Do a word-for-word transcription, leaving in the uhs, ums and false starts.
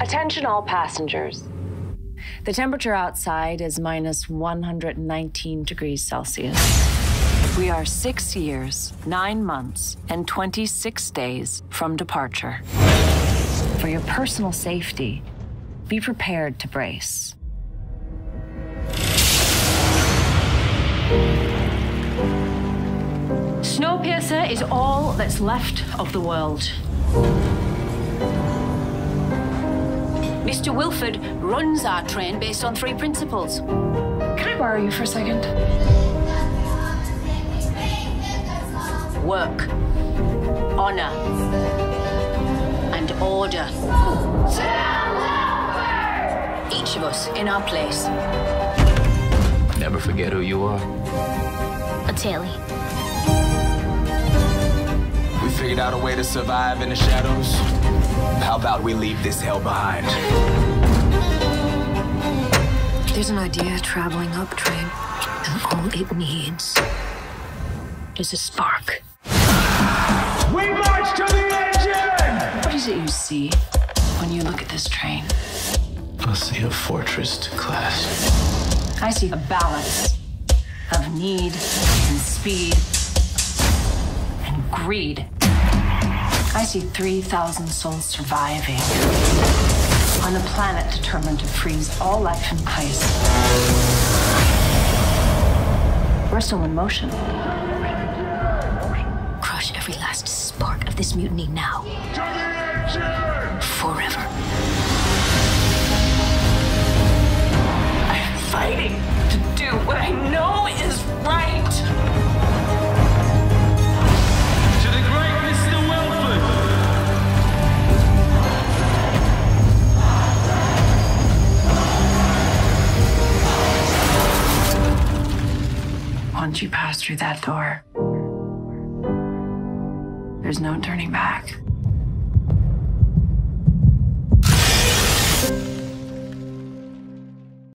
Attention all passengers. The temperature outside is minus one hundred nineteen degrees Celsius. We are six years, nine months, and twenty-six days from departure. For your personal safety, be prepared to brace. Snowpiercer is all that's left of the world. Mister Wilford runs our train based on three principles. Can I borrow you for a second? Work, honor, and order. Each of us in our place. Never forget who you are. A Tailie. We figured out a way to survive in the shadows. How about we leave this hell behind? There's an idea traveling up train, and all it needs is a spark. We march to the engine! What is it you see when you look at this train? I see a fortress to class. I see a balance of need and speed and greed. I see three thousand souls surviving on a planet determined to freeze all life in ice. We're still in motion. Crush every last spark of this mutiny now. Forever. I'm fighting to do what I know is right. To the great Mister Wilford. Once you pass through that door, there's no turning back.